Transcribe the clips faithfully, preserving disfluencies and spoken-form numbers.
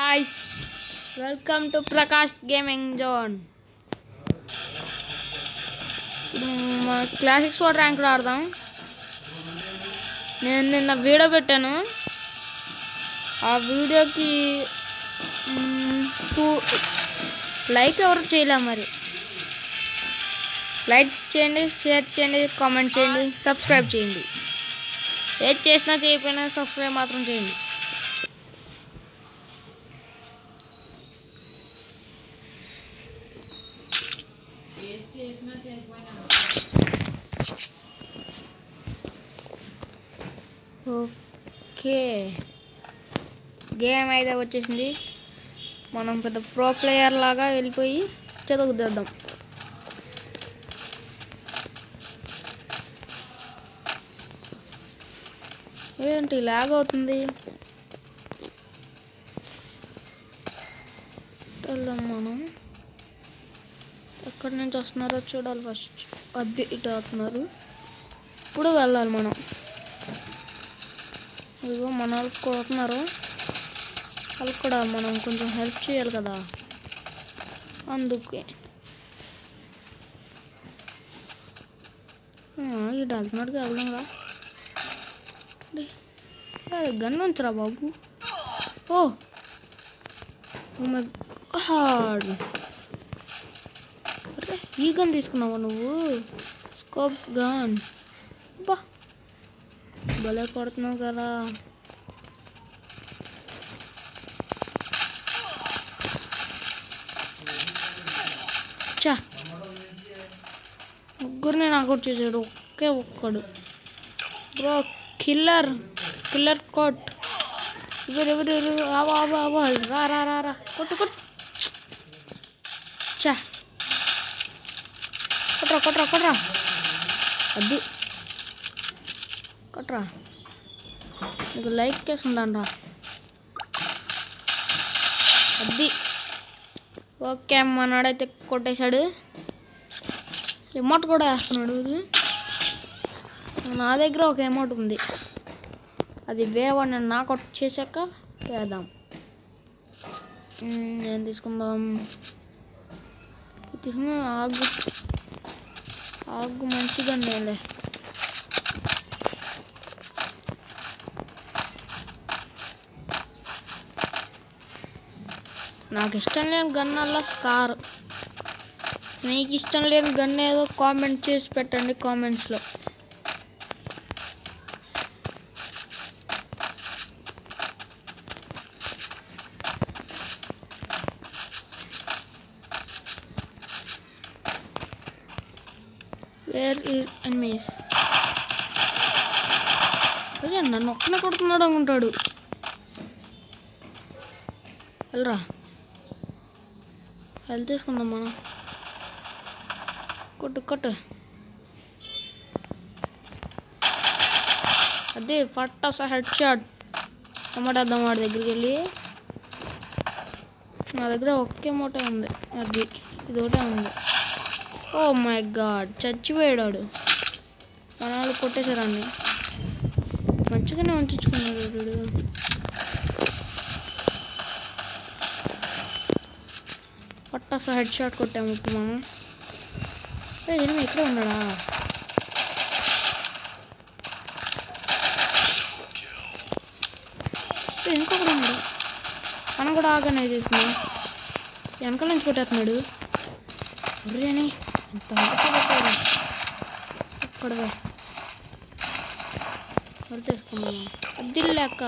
guys, welcome to Prakash Gaming Zone. Classic squad rank ఆడదాం. నేను నిన్న వీడియో పెట్టాను. ఆ వీడియోకి టూ లైక్ ఎవరు చేయలే. మరి లైక్ చేయండి, షేర్ చేయండి, కామెంట్ చేయండి, సబ్స్క్రైబ్ చేయండి. ఏది చేసినా చేయకపోయినా సబ్స్క్రైబ్ మాత్రం చేయండి. ఓకే, గేమ్ అయితే వచ్చేసింది. మనం పెద్ద ప్రో ప్లేయర్ లాగా వెళ్ళిపోయి చదువుద్దాం. ఏంటి లాగ్ అవుతుంది? వెళ్దాం. మనం ఎక్కడి నుంచి వస్తున్నారో చూడాలి. ఫస్ట్ అది ఇటు వస్తున్నారు. ఇప్పుడు వెళ్ళాలి మనం. ఇదిగో మన వాళ్ళకి కొడుతున్నారు. వాళ్ళకి కూడా మనం కొంచెం హెల్ప్ చేయాలి కదా, అందుకే ఇటు వెళ్తున్నాడుగా. వెళ్దాంరా. గన్ ఉంచరా బాబు. ఓ మై గాడ్, అరే ఈ గన్ తీసుకున్నావా నువ్వు? Scope gun. బా భలే కొడుతున్నావు కదా. చా, ముగ్గురిని నాకు వచ్చేసాడు, ఒకే ఒక్కడు. బ్రో కిల్లర్ కిల్లర్ కోట్. ఎవరు ఎవరు ఎవరు ఆవా ఆవా ఆవా రా రా రా రా కొట్టు కొట్టు. చా, కొట్రా కొట్రా కొట్రా. అది కొట్రా. నీకు లైక్ చేసుకుంటాను రా. అది ఓకే, మనోడైతే కొట్టేశాడు. ఎమౌంట్ కూడా వేస్తున్నాడు. నా దగ్గర ఒక అమౌంట్ ఉంది, అది వేరే వాడిని నాకు చేశాక వేద్దాం. నేను తీసుకుందాం. తీసుకుందాం. ఆగు ఆగు మంచిగా నేలే. నాకు ఇష్టం లేని గన్ అలా స్కార్. మీకు ఇష్టం లేని గన్ ఏదో కామెంట్ చేసి పెట్టండి కామెంట్స్లో. Where is enemies? అరే నన్ను ఒక్కనే కొడుతున్నాడు అనుకుంటాడు. వెళ్ళరా, వెళ్ళి తీసుకుందాం మనం. కొట్టు కొట్టు. అదే ఫటాసా హెడ్ షాట్. టమాటేద్దాం వాడి దగ్గరికి వెళ్ళి. నా దగ్గర ఒకే మూటే ఉంది, అది ఇది ఒకటే ఉంది. ఓ మై గాడ్, చచ్చిపోయాడు. మన వాళ్ళు కొట్టేశారండి. మంచిగానే ఉంచుకున్నాడు వీడు. పట్టాసా హెడ్ షాట్ కొట్టాము ఇప్పుడు మనం. ఎనిమిది ఇక్కడే ఉన్నాడా? ఇంకొకడు ఉన్నాడు. మనం కూడా ఆర్గనైజ్ చేస్తున్నాం. వెనకాల నుంచి కొట్టేస్తున్నాడు. అరేని ఎంత ఒక్కడవే మరి తీసుకున్నాం. అది లేక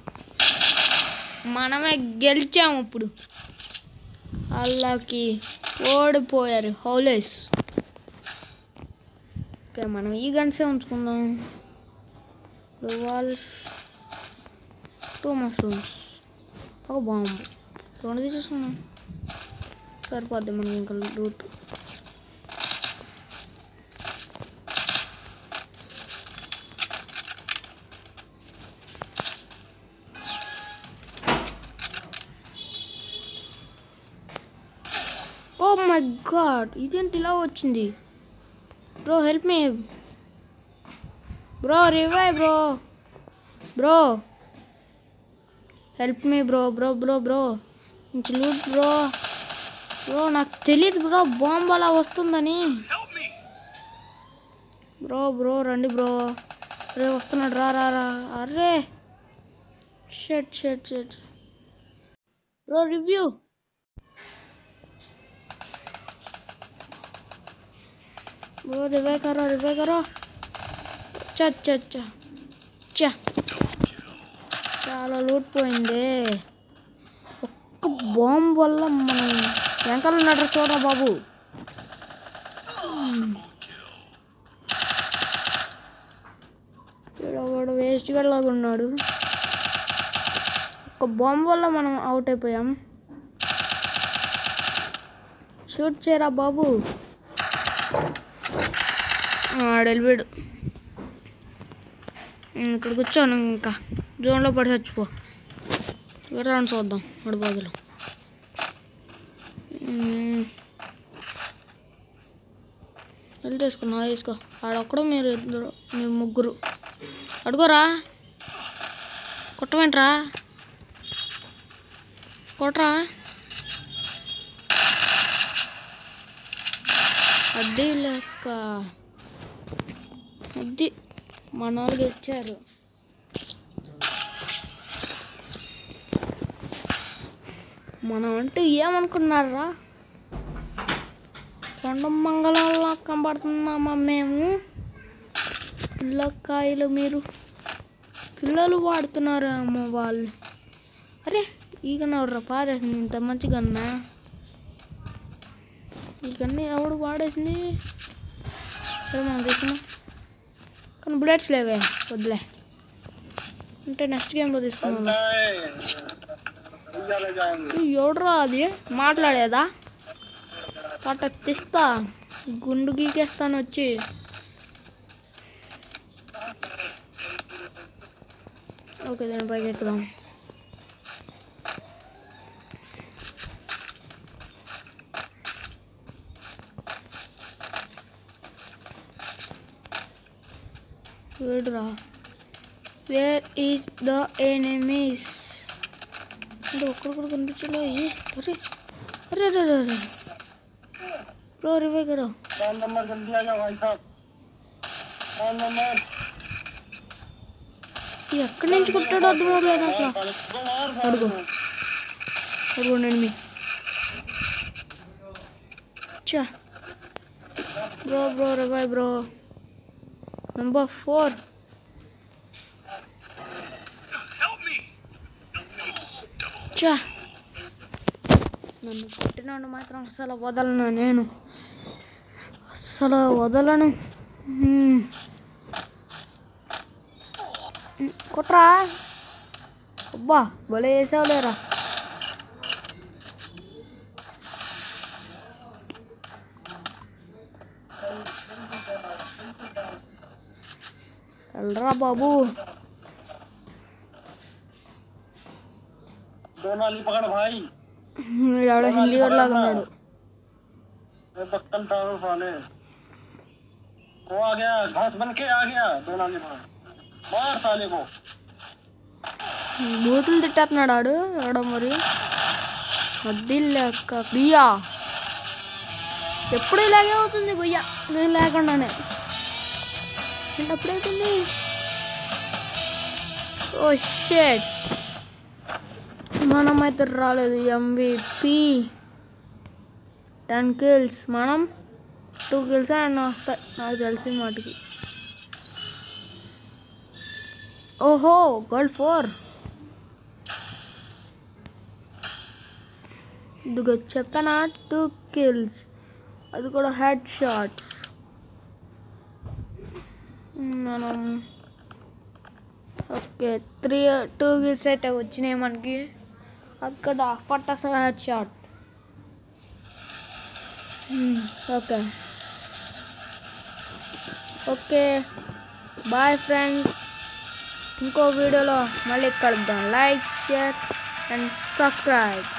మనమే గెలిచాము. ఇప్పుడు వాళ్ళకి ఓడిపోయారు హౌలెస్. ఓకే, మనం ఈ గన్సే ఉంచుకుందాం. వాల్స్, టూ మష్రూమ్స్, ఒక బాంబు, రెండు తీసేసుకున్నాం. సరిపోద్ది మనకి ఇంకా లూట్. ఓ మై గాడ్, ఇదేంటి ఇలా వచ్చింది? Bro help me bro, revive bro. Bro help me bro bro bro bro మంచి లూట్ బ్రో. బ్రో నాకు తెలియదు బ్రో బాంబు అలా వస్తుందని. బ్రో బ్రో రండి బ్రో. రే వస్తున్నాడు రా రా రా. అరే షెట్ షెట్ షెట్ బ్రో రివ్యూ. బ్రో రివై కరో రివై కరో. చ చ చ చ చాలా లూట్ పోయింది. ఒక్క బాంబు వల్ల మనం వెనకాల ఉన్నాడు చూడరా బాబు. వాడు వేస్ట్ లాగా ఉన్నాడు. ఒక బాంబు వల్ల మనం అవుట్ అయిపోయాం. షూట్ చేయరా బాబు. ఆడెళ్ళిపోయాడు. ఇక్కడ కూర్చోను ఇంకా జోన్లో పడి చచ్చిపో. వేరే రౌండ్ చూద్దాం వాడి బదులు. వెళ్ళి తీసుకున్నా తీసుకో. ఆడొక్కడు మీరు ఇద్దరు మీరు ముగ్గురు అడుగురా. కొట్టమేంట్రా కొట్రా. అది లెక్క అది మన వాళ్ళకి ఇచ్చారు. మనం అంటే ఏమనుకున్నారా కొండ మంగళంలా కనబడుతున్నామా మేము. పిల్లకాయలు మీరు పిల్లలు వాడుతున్నారేమో వాళ్ళు. అరే ఈ గన్న ఎవడరా పారేసింది ఇంత మంచి గన్నా. ఈ గన్న ఎవడు వాడేసింది. సరే మనం తీసుకున్నాం కానీ బుల్లెట్స్ లేవే వద్దులే. అంటే నెక్స్ట్ గేమ్లో తీసుకున్నాం. ఎవడరా అది మాట్లాడేదా. పట్ట తీస్తా గుండు గీకేస్తాను వచ్చి. ఓకే దాని పైకి ఎక్కుదాం. వేడురా. వేర్ ఈజ్ ద ఎనిమీస్ అంటే ఒక్కడిక్కడ కనిపించలే. అరే అరే అరే అరే బ్రో రివై కరో. ఎక్కడి నుంచి కొట్టాడో అర్థం అవ్వలేదు అసలు. అడుగు అడుగు ఎనిమి. చా bro bro revive bro. Number four. చా నన్ను కొట్టినాడు మాత్రం అసలు వదలను నేను. అసలు వదలను. కొట్రా. అబ్బా భలే వేసావులేరా. వెళ్ళరా బాబు. ఎవడో హిందీ వాడు లాగా ఉన్నాడు. బూతులు తిట్టేస్తున్నాడు ఆడు ఎవడో మరి. వద్ది లెక్క బియ్యా. ఎప్పుడు ఇలాగే అవుతుంది భయ్యా నేను లేకుండానే. అంటే అప్పుడైతుంది. ఓ షెట్ మనమైతే రాలేదు. MVP ten kills. మనం టూ కిల్స్ అన్న వస్తాయి నాకు తెలిసిన వాటికి. ఓహో గోల్డ్ ఫోర్. ఇదిగో చెప్పనా టూ కిల్స్ అది కూడా హెడ్ షాట్స్. మనం ఓకే త్రీ టూ కిల్స్ అయితే వచ్చినాయి మనకి. అక్కడ పట్టాస head shot. Okay okay bye friends. ఇంకో వీడియోలో మళ్ళీ కలుద్దాం. Like share and subscribe.